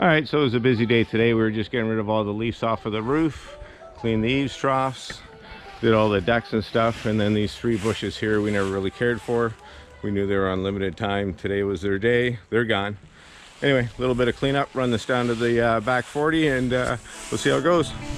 All right, so it was a busy day today. We were just getting rid of all the leaves off of the roof, cleaned the eaves troughs, did all the decks and stuff, and then these 3 bushes here we never really cared for. We knew they were on limited time. Today was their day. They're gone. Anyway, a little bit of cleanup, run this down to the back 40, and we'll see how it goes.